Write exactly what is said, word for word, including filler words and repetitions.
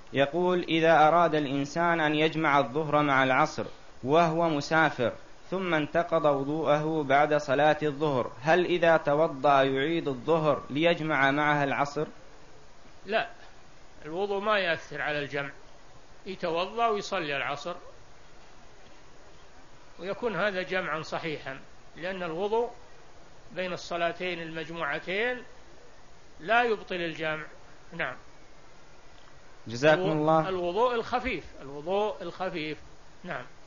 يقول: إذا أراد الإنسان أن يجمع الظهر مع العصر وهو مسافر ثم انتقض وضوءه بعد صلاة الظهر، هل إذا توضأ يعيد الظهر ليجمع معها العصر؟ لا، الوضوء ما يأثر على الجمع، يتوضأ ويصلي العصر ويكون هذا جمعا صحيحا، لأن الوضوء بين الصلاتين المجموعتين لا يبطل الجمع. نعم. جزاكم الله. الوضوء الخفيف، الوضوء الخفيف. نعم.